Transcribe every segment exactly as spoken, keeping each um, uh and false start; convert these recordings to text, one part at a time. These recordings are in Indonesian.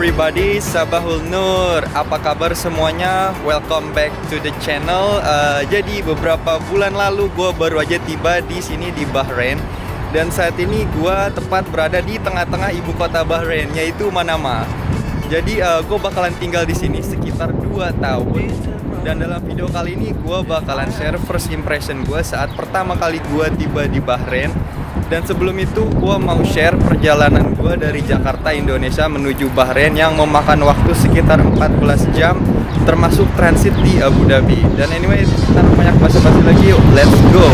everybody, Sabahul Nur. Apa kabar semuanya? Welcome back to the channel. Uh, jadi beberapa bulan lalu gue baru aja tiba di sini di Bahrain. Dan saat ini gue tepat berada di tengah-tengah ibu kota Bahrain, yaitu Manama. Jadi uh, gue bakalan tinggal di sini sekitar dua tahun. Dan dalam video kali ini gue bakalan share first impression gue saat pertama kali gue tiba di Bahrain. Dan sebelum itu gue mau share perjalanan gue dari Jakarta, Indonesia menuju Bahrain yang memakan waktu sekitar empat belas jam, termasuk transit di Abu Dhabi. Dan anyway, kita banyak basa-basi lagi, yuk let's go.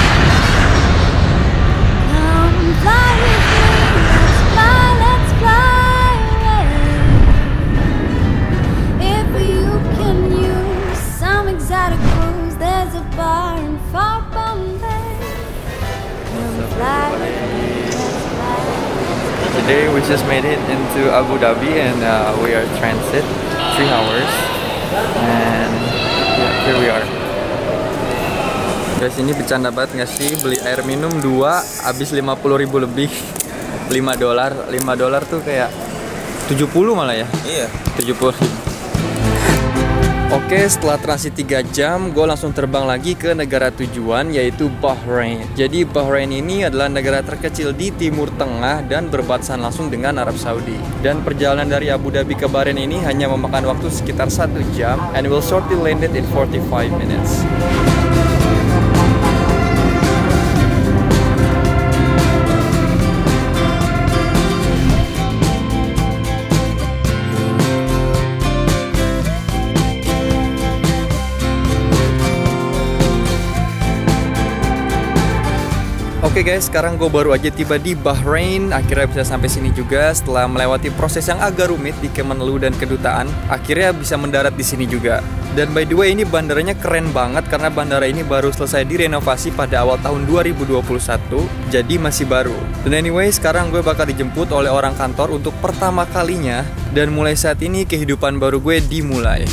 Today we just made it into Abu Dhabi and uh, we are transit three hours and yeah, here we are. Guys, ini bercanda banget nggak sih beli air minum dua habis lima puluh ribu lebih. lima dolar, lima dolar tuh kayak tujuh puluh malah ya. Iya, tujuh puluh ribu. Oke, setelah transit tiga jam, gue langsung terbang lagi ke negara tujuan, yaitu Bahrain. Jadi Bahrain ini adalah negara terkecil di Timur Tengah dan berbatasan langsung dengan Arab Saudi. Dan perjalanan dari Abu Dhabi ke Bahrain ini hanya memakan waktu sekitar satu jam, and will shortly landed in forty-five minutes. Oke okay guys, sekarang gue baru aja tiba di Bahrain. Akhirnya bisa sampai sini juga setelah melewati proses yang agak rumit di Kemenlu dan kedutaan. Akhirnya bisa mendarat di sini juga. Dan by the way, ini bandaranya keren banget karena bandara ini baru selesai direnovasi pada awal tahun dua ribu dua puluh satu. Jadi masih baru. Dan anyway, sekarang gue bakal dijemput oleh orang kantor untuk pertama kalinya. Dan mulai saat ini kehidupan baru gue dimulai.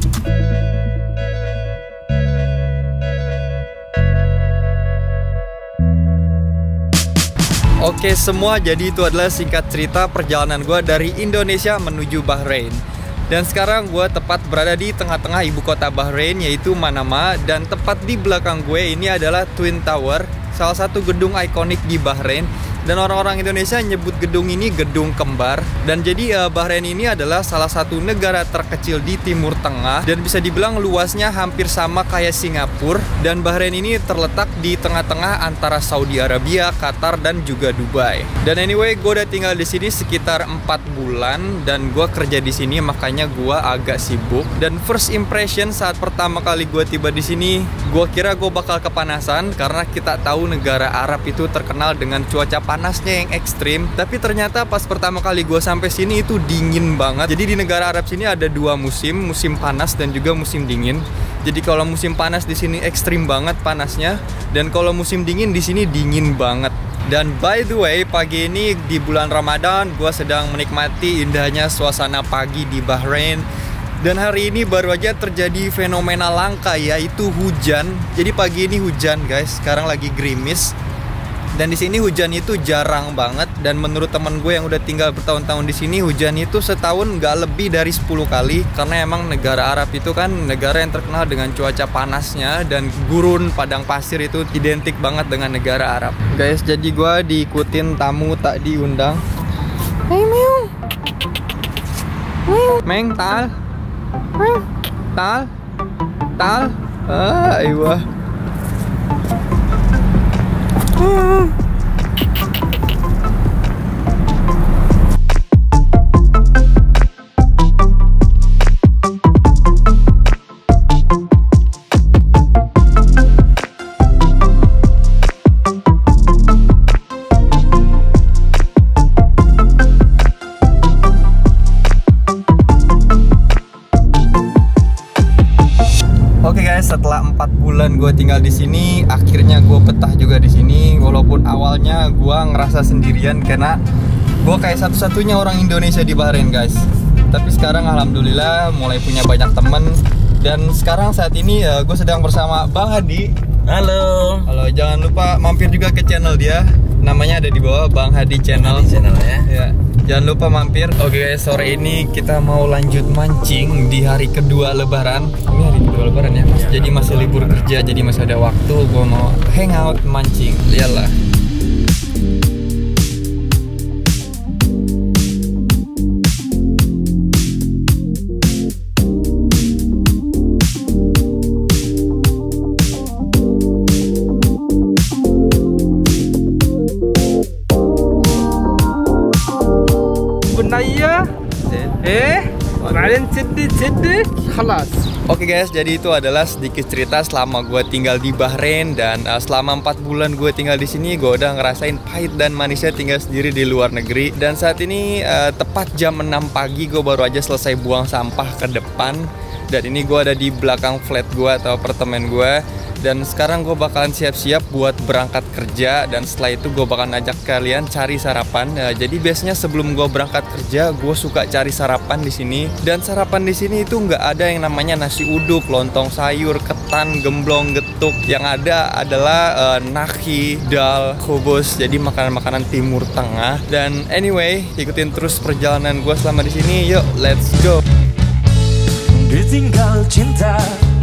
Oke semua, jadi itu adalah singkat cerita perjalanan gue dari Indonesia menuju Bahrain. Dan sekarang gue tepat berada di tengah-tengah ibu kota Bahrain, yaitu Manama. Dan tepat di belakang gue ini adalah Twin Tower, salah satu gedung ikonik di Bahrain. Dan orang-orang Indonesia nyebut gedung ini gedung kembar. Dan jadi uh, Bahrain ini adalah salah satu negara terkecil di Timur Tengah. Dan bisa dibilang luasnya hampir sama kayak Singapura. Dan Bahrain ini terletak di tengah-tengah antara Saudi Arabia, Qatar, dan juga Dubai. Dan anyway, gue udah tinggal di sini sekitar empat bulan. Dan gue kerja di sini, makanya gue agak sibuk. Dan first impression saat pertama kali gue tiba di sini, gue kira gue bakal kepanasan. Karena kita tahu negara Arab itu terkenal dengan cuaca panasnya yang ekstrim. Tapi ternyata pas pertama kali gue sampai sini itu dingin banget. Jadi di negara Arab sini ada dua musim, musim panas dan juga musim dingin. Jadi kalau musim panas di sini ekstrim banget panasnya, dan kalau musim dingin di sini dingin banget. Dan by the way, pagi ini di bulan Ramadan gue sedang menikmati indahnya suasana pagi di Bahrain. Dan hari ini baru aja terjadi fenomena langka, yaitu hujan. Jadi pagi ini hujan guys, sekarang lagi gerimis. Dan di sini hujan itu jarang banget. Dan menurut teman gue yang udah tinggal bertahun-tahun di sini, hujan itu setahun nggak lebih dari sepuluh kali. Karena emang negara Arab itu kan negara yang terkenal dengan cuaca panasnya. Dan gurun padang pasir itu identik banget dengan negara Arab. Guys, jadi gue diikutin tamu tak diundang. Hey Meong, Meng, tal Tal Tal Ah, iwah. Hmm. Oke guys, setelah empat bulan gue tinggal di sini, akhirnya gue betah juga di sini. Walaupun awalnya gue ngerasa sendirian karena gue kayak satu-satunya orang Indonesia di Bahrain guys. Tapi sekarang alhamdulillah mulai punya banyak temen. Dan sekarang saat ini uh, gue sedang bersama Bang Hadi. Halo. Halo, jangan lupa mampir juga ke channel dia. Namanya ada di bawah, Bang Hadi Channel. Hadi Channel ya. Ya. Jangan lupa mampir. Oke guys, sore ini kita mau lanjut mancing di hari kedua Lebaran. Ini hari kedua Lebaran ya, Mas. Jadi masih libur kerja, jadi masih ada waktu. Gue mau hangout mancing. Lihatlah. Naya, eh, kalian sedih sedih, kelas. Oke guys, jadi itu adalah sedikit cerita selama gue tinggal di Bahrain dan uh, selama empat bulan gue tinggal di sini, gue udah ngerasain pahit dan manisnya tinggal sendiri di luar negeri. Dan saat ini uh, tepat jam enam pagi, gue baru aja selesai buang sampah ke depan. Dan ini gue ada di belakang flat gue atau apartemen gue. Dan sekarang gue bakalan siap-siap buat berangkat kerja. Dan setelah itu gue bakalan ajak kalian cari sarapan. Nah, jadi biasanya sebelum gue berangkat kerja, gue suka cari sarapan di sini. Dan sarapan di sini itu nggak ada yang namanya nasi uduk, lontong sayur, ketan, gemblong, getuk. Yang ada adalah uh, naki, dal, khubus. Jadi makanan-makanan Timur Tengah. Dan anyway, ikutin terus perjalanan gue selama di sini. Yuk, let's go. Ditinggal cinta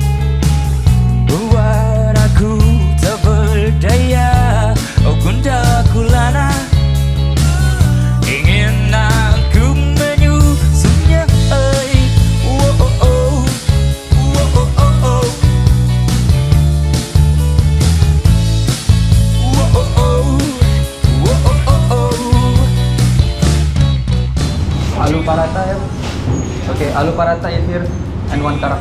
buat aku tak berdaya. Oh gundaku lana, ingin aku menyusunya. Oh oh oh, oh oh oh oh, oh oh oh, oh oh oh. Alu paratha ya. Oke, okay, alu paratha is here and one karak.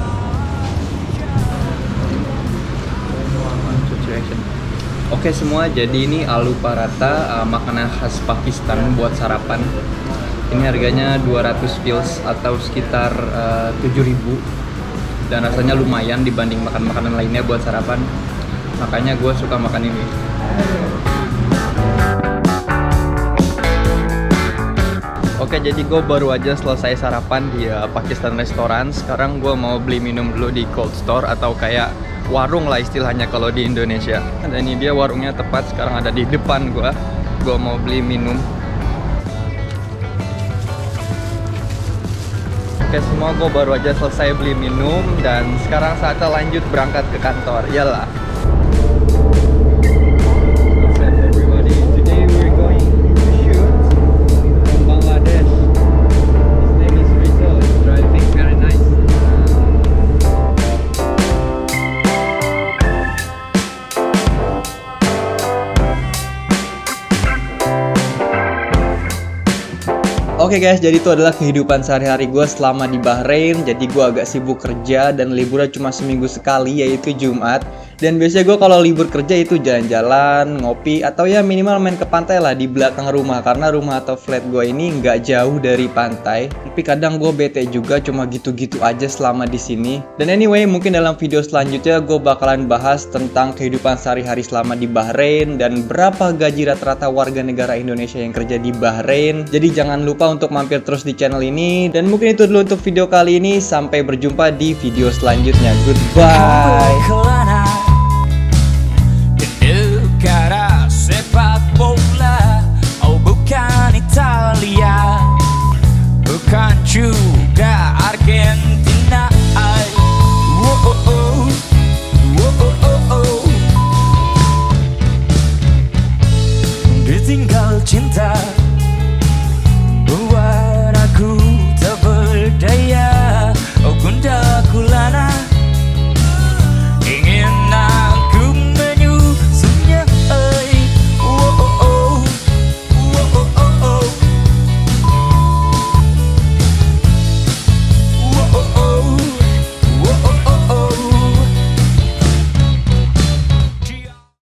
Oke semua, jadi ini alu paratha, uh, makanan khas Pakistan buat sarapan. Ini harganya dua ratus pils atau sekitar uh, tujuh ribu. Dan rasanya lumayan dibanding makan makanan lainnya buat sarapan. Makanya gue suka makan ini. Oke, jadi gue baru aja selesai sarapan di uh, Pakistan Restoran. Sekarang gue mau beli minum dulu di cold store atau kayak warung lah istilahnya kalau di Indonesia. Dan ini dia warungnya, tepat sekarang ada di depan gue. Gue mau beli minum. Oke semua, gue baru aja selesai beli minum dan sekarang saatnya lanjut berangkat ke kantor. Yalah. Oke guys, jadi itu adalah kehidupan sehari-hari gue selama di Bahrain. Jadi gue agak sibuk kerja dan liburnya cuma seminggu sekali, yaitu Jumat. Dan biasanya gue kalau libur kerja itu jalan-jalan, ngopi, atau ya minimal main ke pantai lah di belakang rumah. Karena rumah atau flat gue ini nggak jauh dari pantai. Tapi kadang gue bete juga cuma gitu-gitu aja selama di sini. Dan anyway, mungkin dalam video selanjutnya gue bakalan bahas tentang kehidupan sehari-hari selama di Bahrain dan berapa gaji rata-rata warga negara Indonesia yang kerja di Bahrain. Jadi jangan lupa untuk mampir terus di channel ini. Dan mungkin itu dulu untuk video kali ini. Sampai berjumpa di video selanjutnya. Goodbye. Negara sepak bola, oh bukan Italia, bukan juga Argentina. Oh oh oh, oh oh oh oh. Ditinggal cinta